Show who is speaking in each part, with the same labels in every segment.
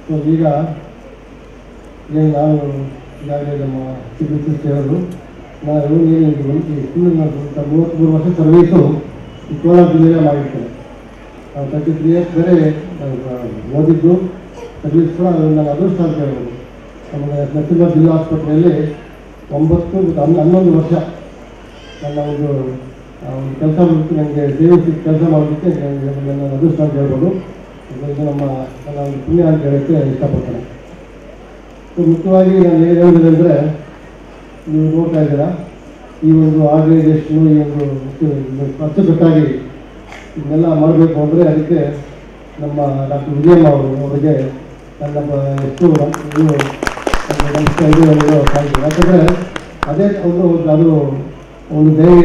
Speaker 1: So ಈಗ ಏನು ನಾವು ಈಗಾಗಲೇ ನಮ್ಮ ಚಿಕಿತ್ಸೆ ಹೇಳೋದು ನಾನು ಏನು ನಾನು 33 ವರ್ಷ ಸರ್ವೀಸು ಈ ಕೋಲಾರ ಜಿಲ್ಲೆಯಲ್ಲೇ ಮಾಡಿರ್ತೇನೆ. ನಾವು 33 ಇಯರ್ಸ್ ಬೇರೆ ಓದಿದ್ದು ಸರ್ವೀಸ್ ಕೂಡ ನನ್ನ ಅದೃಷ್ಟ ಅಂತ ಹೇಳ್ಬೋದು. ನಮಗೆ ನರಸಿಂಹ ಜಿಲ್ಲಾ ಆಸ್ಪತ್ರೆಯಲ್ಲಿ 11 ವರ್ಷ ನನ್ನ ಒಂದು ಕೆಲಸ ಮಾಡೋದಕ್ಕೆ ನನಗೆ ಸೇವೆ ಕೆಲಸ ಮಾಡೋದಕ್ಕೆ ನನ್ನ ಅದೃಷ್ಟ ಅಂತ ಹೇಳ್ಬೋದು. ಇದು ನನ್ನ ಒಂದು ಪುಣ್ಯ ಅಂತ ಹೇಳೋಕ್ಕೆ ಇಷ್ಟಪಡ್ತೇನೆ. ಸೊ ಮುಖ್ಯವಾಗಿ ನಾನು ಏನು ಹೇಳಿದೆ ಅಂದರೆ, ನೀವು ನೋಡ್ತಾ ಇದ್ದೀರಾ ಈ ಒಂದು ಆರ್ಗನೈಸೇಷನು ಈ ಒಂದು ಅಚ್ಚುಕಟ್ಟಾಗಿ ಇದನ್ನೆಲ್ಲ ಮಾಡಬೇಕು ಅಂದರೆ ಅದಕ್ಕೆ ನಮ್ಮ ಡಾಕ್ಟರ್ ವಿಜಯಮ್ಮ ಅವರಿಗೆ ನನ್ನ ಎಷ್ಟು ಯಾಕಂದರೆ ಅದೇ ಅದು ಒಂದು ಧೈರ್ಯ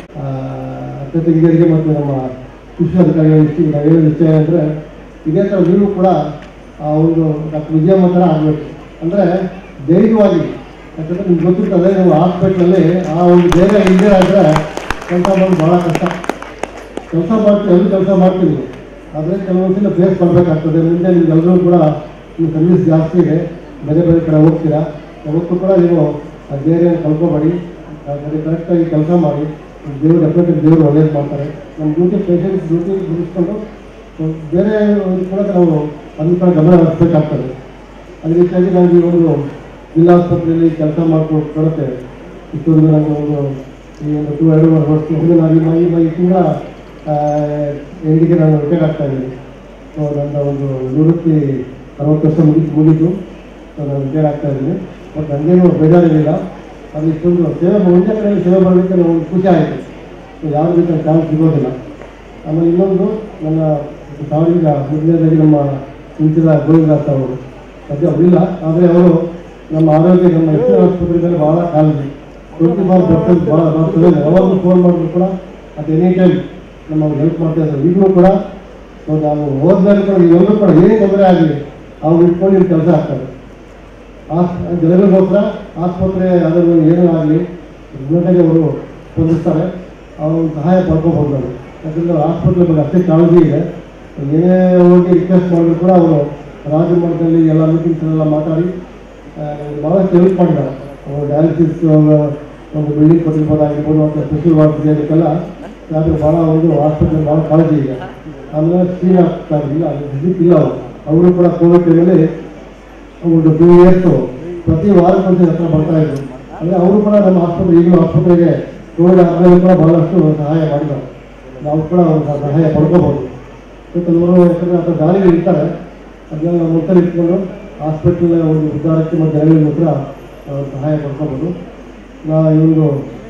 Speaker 1: ಅತ್ಯಂತ ಮತ್ತು ನಮ್ಮ ಕೃಷಿ ಅಧಿಕಾರಿಗಳು ನಾವು ಹೇಳೋ ವಿಷಯ ಅಂದರೆ ಇದೇ ಥರ ನೀವು ಕೂಡ ಆ ಒಂದು ಡಾಕ್ಟರ್ ವಿಜಯಮ್ಮ ಥರ ಆಗಬೇಕು. ಅಂದರೆ ಧೈರ್ಯವಾಗಿ, ಯಾಕಂದರೆ ನಿಮ್ಗೆ ಗೊತ್ತಿರ್ತದೆ ನಾವು ಹಾಸ್ಪಿಟ್ಲಲ್ಲಿ ಆ ಒಂದು ಧೈರ್ಯ ಇಲ್ಲದೆ ಆದರೆ ಕೆಲಸ ಮಾಡೋದು ಭಾಳ ಕಷ್ಟ. ಕೆಲಸ ಮಾಡ್ತೀವಿ ಆದರೆ ಕೆಲವೊಂದ್ಸಲ ಫೇಸ್ ಮಾಡಬೇಕಾಗ್ತದೆ. ಮುಂದೆ ನಿಮ್ಗೆಲ್ಲರೂ ಕೂಡ ನೀವು ಸರ್ವಿಸ್ ಜಾಸ್ತಿ ಇದೆ, ಬೇರೆ ಬೇರೆ ಕಡೆ ಹೋಗ್ತೀರಾ, ಯಾವತ್ತೂ ಕೂಡ ನೀವು ಆ ಧೈರ್ಯ ಕಳ್ಕೊಬೇಡಿ. ಕರೆಕ್ಟಾಗಿ ಕೆಲಸ ಮಾಡಿ, ದೇವರು ಒಳ್ಳೇದು ಮಾಡ್ತಾರೆ. ನಮ್ಮ ಪೇಷಂಟ್ಸ್ ಡ್ಯೂಟಿ ಮುಗಿಸ್ಕೊಂಡು ಬೇರೆ ಕೂಡ ನಾವು ಅದನ್ನ ಕೂಡ ಗಮನ ಹರಿಸಬೇಕಾಗ್ತದೆ. ಅದೇ ರೀತಿಯಾಗಿ ನಾವು ಈ ಒಂದು ಜಿಲ್ಲಾಸ್ಪತ್ರೆಯಲ್ಲಿ ಕೆಲಸ ಮಾಡ್ಕೊಂಡು ಕೊಡುತ್ತೆ. ಇಷ್ಟೊಂದು ನಾನು ಈ ಒಂದು 2-2.5 ವರ್ಷದಿಂದ ನಾವು ಈ ತಿಂಗಳ ಎಂಡಿಗೆ ನಾನು ರಿಟೈರ್ ಆಗ್ತಾ ಇದ್ದೀನಿ. ಸೊ ನನ್ನ ಒಂದು ನಿವೃತ್ತಿ 60 ವರ್ಷ ಮುಗಿತು. ಸೊ ನಾನು ರಿಟೈರ್ ಆಗ್ತಾ ಇದ್ದೀನಿ. ಬಟ್ ನನಗೇನು ಬೇಜಾರಿರಲಿಲ್ಲ. ಅದು ಇಷ್ಟೊಂದು ಒಂದೇ ಕಡೆಯಲ್ಲಿ ಸೇವೆ ಮಾಡಲಿಕ್ಕೆ ನನಗೆ ಒಂದು ಖುಷಿ ಆಯಿತು. ಸೊ ಯಾವ ರೀತಿ ಚಾನ್ಸ್ ಸಿಗೋದಿಲ್ಲ. ಆಮೇಲೆ ಇನ್ನೊಂದು ನನ್ನ ಸಾವಿರ ಮೊದಲನೇದಾಗಿ ನಮ್ಮ ಇಂಚಿನ ಗೋವಿಂದಾಸ್ ಅವರು ಸದ್ಯ ಅವರಿಲ್ಲ, ಆದರೆ ಅವರು ನಮ್ಮ ಆರೋಗ್ಯ ನಮ್ಮ ಹೆಚ್ಚಿನ ಆಸ್ಪತ್ರೆ ಮೇಲೆ ಭಾಳ ಕಾಳಜಿ 24% ಭಾಳ ಬರ್ತದೆ. ಯಾವಾಗಲೂ ಫೋನ್ ಮಾಡಿದ್ರು ಕೂಡ ಅದು ಎನಿ ಟೈಮ್ ನಮಗೆ ಹೆಲ್ಪ್ ಮಾಡ್ತಾ ಇದ್ದಾರೆ. ಈಗಲೂ ಕೂಡ ನಾವು ಹೋದ್ಮೇಲೆ ಕೂಡ ಇವೆಲ್ಲರೂ ಕೂಡ ಏನೇ ತೊಂದರೆ ಆಗಲಿ ಅವ್ರು ಇಟ್ಕೊಂಡು ಇಲ್ಲಿ ಕೆಲಸ ಆಗ್ತಾರೆ. ಜನರಿಗೋಸ್ಕರ ಆಸ್ಪತ್ರೆ ಅದನ್ನು ಏನೂ ಆಗಲಿ ಜೊತೆಗೆ ಅವರು ಸ್ಪಂದಿಸ್ತಾರೆ. ಅವರು ಸಹಾಯ ಪಡ್ಕೋಬೋದು ನಾವು. ಯಾಕಂದರೆ ಆಸ್ಪತ್ರೆ ಬಗ್ಗೆ ಅಷ್ಟೇ ಕಾಳಜಿ ಇದೆ. ಏನೇ ಹೋಗಿ ರಿಕ್ವೆಸ್ಟ್ ಮಾಡಿದ್ರು ಕೂಡ ಅವರು ರಾಜ್ಯ ಮಟ್ಟದಲ್ಲಿ ಎಲ್ಲ ಮೀಟಿಂಗ್ಸ್ನೆಲ್ಲ ಮಾತಾಡಿ ಭಾಳಷ್ಟು ಹೆಲ್ಪ್ ಮಾಡಿದ್ದಾರೆ. ಅವರು ಡಯಾಲಿಸಿಸ್ ಒಂದು ಬಿಲ್ಡಿಂಗ್ ಕೊಟ್ಟಿರ್ಬೋದಾಗಿರ್ಬೋದು ಅಥವಾ ಸ್ಪೆಷಲ್ ವಾರ್ಡ್ ಇದಕ್ಕೆಲ್ಲ ಯಾಕಂದರೆ ಭಾಳ ಒಂದು ಆಸ್ಪತ್ರೆ ಭಾಳ ಕಾಳಜಿ ಇದೆ. ಆಮೇಲೆ ಶ್ರೀನಾಥ್ ಇಲ್ಲ, ವಿಸಿಟ್ ಇಲ್ಲ ಅವರು ಕೂಡ ಕೋವಿಡ್ ಟೈಮಲ್ಲಿ ಒಂದು 2 ಇಯರ್ಸು ಪ್ರತಿ ವಾರಕ್ಕೊಂದು ಹತ್ರ ಬರ್ತಾಯಿದ್ರು. ಅಂದರೆ ಅವರು ಕೂಡ ನಮ್ಮ ಆಸ್ಪತ್ರೆ ಈಗಲೂ ಆಸ್ಪತ್ರೆಗೆ ಕೋವಿಡ್ ಆದಮೇಲೆ ಕೂಡ ಭಾಳಷ್ಟು ಸಹಾಯ ಮಾಡಿದ್ದಾರೆ. ನಾವು ಕೂಡ ಅವ್ರ ಸಹಾಯ ಪಡ್ಕೋಬೋದು. ಕೆಲವರು ಯಾಕಂದರೆ ಅಥವಾ ದಾರಿಗಳು ಇರ್ತಾರೆ, ಅದನ್ನೆಲ್ಲ ನಾವು ಮೊದಲು ಇಟ್ಕೊಂಡು ಹಾಸ್ಪಿಟಲ್ ಒಂದು ಉದ್ಧಾರಕ್ಕೆ ಮತ್ತು ಜನಗಳಿಗೋಸ್ಕರ ಸಹಾಯ ಪಡ್ಕೋಬೋದು. ಈ ಒಂದು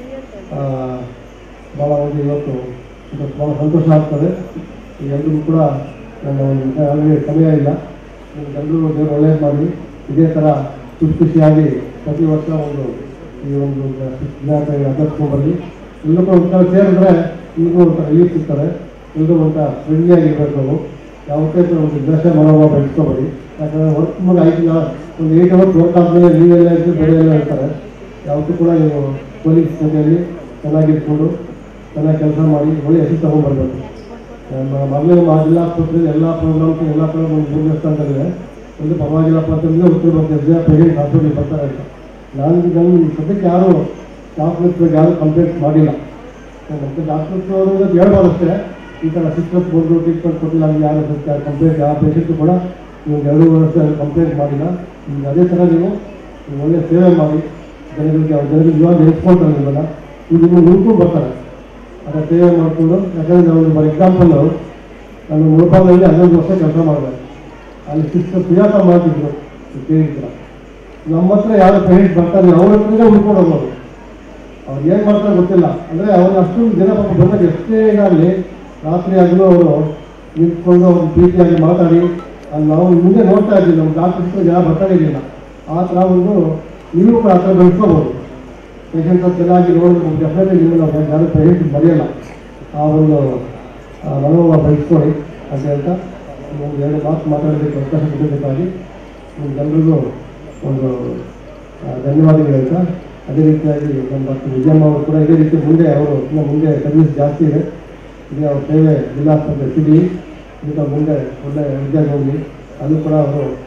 Speaker 1: ಭಾಳ ಒಂದು ಇವತ್ತು ಭಾಳ ಸಂತೋಷ ಆಗ್ತದೆ. ಎಲ್ಲರಿಗೂ ಕೂಡ ನನ್ನ ಒಂದು ಅಲ್ಲಿ ಸಮಯ ಇಲ್ಲ, ಎಲ್ಲರೂ ದೇವರು ಒಳ್ಳೆಯದು ಮಾಡಿ ಇದೇ ಥರ ಖುಷಿಯಾಗಿ ಪ್ರತಿ ವರ್ಷ ಈ ಒಂದು ಆಚರಿಸ್ಕೊಂಡ್ಬರಲಿ. ಎಲ್ಲರೂ ಕೂಡ ಒಂಥರ ಸೇರಿದ್ರೆ ಎಲ್ಲರೂ ಒಂಥರ ರಿಲೀಫ್ ಸಿಗ್ತಾರೆ. ಎಲ್ಲರೂ ಒಂಥರ ಫ್ರೆಂಡ್ಲಿಯಾಗಿರಬೇಕು. ನಾವು ಯಾವತ್ತೇ ಒಂದು ದ್ವೇಷ ಮನೋಭಾವ ಬೆಳೆಸ್ಕೋಬೇಡಿ. ಯಾಕಂದರೆ ವರ್ಕ್ ಮೇಲೆ ಆಯ್ತಿಲ್ಲ, ಒಂದು 8 ಅವರ್ಸ್ ವರ್ಕ್ ಆದಮೇಲೆ ನೀವೆಲ್ಲ ಇದ್ದು ಬೇರೆ ಎಲ್ಲ ಇರ್ತಾರೆ. ಯಾವತ್ತೂ ಕೂಡ ನೀವು ಪೊಲೀಸ್ ಜೊತೆಯಲ್ಲಿ ಚೆನ್ನಾಗಿರ್ಕೊಂಡು ಚೆನ್ನಾಗಿ ಕೆಲಸ ಮಾಡಿ ಒಳ್ಳೆ ಹೆಸರು ತೊಗೊಂಡ್ಬರ್ಬೇಕು. ಮೊದಲೇ ನಮ್ಮ ಜಿಲ್ಲಾ ಆಸ್ಪತ್ರೆಯಲ್ಲಿ ಎಲ್ಲ ಪ್ರೋಗ್ರಾಮ್ಸ್ ಎಲ್ಲ ಕಡೆ ಒಂದು 3 ದೇವಸ್ಥಾನದಲ್ಲಿದೆ. ಒಂದು ಪರವಾಗಿಲ್ಲಪ್ಪ ಅಂತಂದರೆ ಉತ್ತರ ಬರ್ತಾರೆ ಪೇಷಂಟ್ ಹಾಸ್ಪಿಟಲ್ ಬರ್ತಾರೆ ಅಂತ. ನನ್ನ ಸದ್ಯಕ್ಕೆ ಯಾರು ಡಾಕ್ಟರ್ಸ್ ಬಗ್ಗೆ ಯಾರೂ ಕಂಪ್ಲೇಂಟ್ ಮಾಡಿಲ್ಲ. ಮತ್ತು ಡಾಕ್ಟರ್ಸ್ ಅವರು ಹೇಳ್ಬಾರ್ದು ಅಷ್ಟೇ, ಈ ಥರ ಸಿಸ್ಟರ್ಸ್ ಬಂದು ಟ್ರೀಟ್ಮೆಂಟ್ ಕೊಟ್ಟಿಲ್ಲ ಅಂದರೆ ಯಾರು ಕಂಪ್ಲೇಂಟ್ ಯಾವ ಪೇಷಂಟು ಕೂಡ ನೀವು 2 ವರ್ಷ ಕಂಪ್ಲೇಂಟ್ ಮಾಡಿಲ್ಲ. ಈಗ ಅದೇ ಥರ ನೀವು ಒಳ್ಳೆಯ ಸೇವೆ ಮಾಡಿ ಜನರಿಗೆ ಇವಾಗ ನೆನೆಸ್ಕೊಳ್ತಾರೆ. ನಿಮ್ಮನ್ನು ಈಗ ನೀವು ಹುಡ್ಕೊಂಡು ಬರ್ತಾರೆ ಅದರ ಸೇವೆ ಮಾಡಿಕೊಂಡು. ಯಾಕಂದರೆ ನಾವು ಫಾರ್ ಎಕ್ಸಾಂಪಲ್ಲು ನಾನು ಮುಳಪಾಲದಲ್ಲಿ 11 ವರ್ಷ ಕೆಲಸ ಮಾಡಿದೆ. ಅಲ್ಲಿ ಸಿಸ್ಟರ್ ಸುಜಾತ ಮಾಡ್ತಿದ್ರು ಕೇಳಿದ್ರ. ನಮ್ಮ ಹತ್ರ ಯಾರು ಪೇಷಂಟ್ ಬರ್ತಾರೆ ಅವ್ರ ಹತ್ರನೇ ಹುಡ್ಕೊಂಡು ಹೋಗೋದು. ಅವ್ರು ಏನು ಮಾಡ್ತಾರೆ ಗೊತ್ತಿಲ್ಲ. ಅಂದರೆ ಅವ್ರನ್ನ ಅಷ್ಟೊಂದು ಜನ ಪಾಪ ಬಂದಾಗ ಎಷ್ಟೇ ಇದಾಗಲಿ ರಾತ್ರಿ ಆಗಲೂ ಅವರು ನಿಂತ್ಕೊಂಡು ಅವ್ರು ಪ್ರೀತಿಯಾಗಿ ಮಾತಾಡಿ ಅಲ್ಲಿ ನಾವು ಮುಂದೆ ನೋಡ್ತಾ ಇದ್ದೀವಿ. ನಮ್ಮ ಡಾಕ್ಟರ್ಸ್ ಜನ ಬರ್ತಾ ಇರಲಿಲ್ಲ. ಆ ಥರ ಒಂದು ನೀವು ಕೂಡ ಆ ಥರ ಬೆಳೆಸ್ಕೋಬೋದು. ಪೇಷಂಟ್ ಚೆನ್ನಾಗಿ ನೋಡಿದ್ರೆ ಡೆಫಿನೆಟ್ಲಿ ನಿಮ್ಮನ್ನು ಯಾರು ಪೇಷಂಟ್ ಬರೆಯಲ್ಲ. ಆ ಒಂದು ಮನೋಭಾವ ಬೆಳೆಸ್ಕೊಳ್ಳಿ ಅಂತ ಹೇಳ್ತಾ ಒಂದು 2 ಮಾತು ಮಾತಾಡೋದಕ್ಕೆ ಅವಕಾಶ ಕೊಡಬೇಕಾಗಿ ನಿಮ್ಗೆಲ್ಲರಿಗೂ ಒಂದು ಧನ್ಯವಾದಗಳು ಹೇಳ್ತಾ, ಅದೇ ರೀತಿಯಾಗಿ ನಮ್ಮ ಡಾಕ್ಟರ್ ವಿಜಯಮ್ಮ ಅವರು ಕೂಡ ಇದೇ ರೀತಿ ಮುಂದೆ ಅವರು ಇನ್ನು ಮುಂದೆ ಸರ್ವಿಸ್ ಜಾಸ್ತಿ ಇದೆ. ಇದೇ ಅವ್ರ ಸೇವೆ ಜಿಲ್ಲಾಸ್ಪತ್ರೆ ಸಿಗಲಿ, ಇಂಥ ಮುಂದೆ ಒಳ್ಳೆಯ ವಿದ್ಯಾರ್ಥಿ ಹೋಗಲಿ. ಅಲ್ಲೂ ಕೂಡ ಅವರು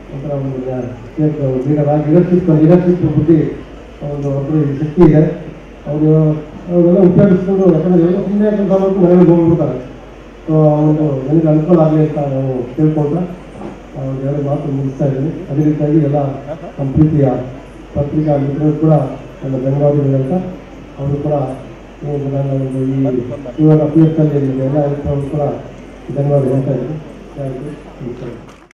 Speaker 1: ಒಂಥರ ಒಂದು ಲೀಡರ್ಶಿಪ್ ಬುದ್ಧಿ ಒಂದು ಒಬ್ಬರು ಶಕ್ತಿ ಇದೆ. ಅವರೆಲ್ಲ ಉಪಯೋಗಿಸ್ಕೊಂಡು, ಯಾಕಂದರೆ ಎಲ್ಲ ಸುಮ್ಮನೆ ಕೆಲಸ ಮಾಡ್ಕೊಂಡು ಮನೆಗೆ ಹೋಗ್ಬಿಡ್ತಾರೆ. ಸೊ ಒಂದು ನನಗೆ ಅನುಕೂಲ ಆಗಲಿ ಅಂತ ನಾವು ಕೇಳ್ಕೊಂಡ್ರೆ ಎರಡು ಮಾತು ಮುಗಿಸ್ತಾ ಇದ್ದೀನಿ. ಅದೇ ರೀತಿಯಾಗಿ ಎಲ್ಲ ನಮ್ಮ ಪ್ರೀತಿಯ ಪತ್ರಿಕಾ ಮಿತ್ರರು ಕೂಡ ನನ್ನ ಧನ್ಯವಾದಗಳು ಅಂತ ಅವರು ಕೂಡ ನನ್ನ ಒಂದು ಇವಾಗ PFL ಎಲ್ಲ ಕೂಡ ಧನ್ಯವಾದ ಹೇಳ್ತಾ ಇದ್ದೀನಿ.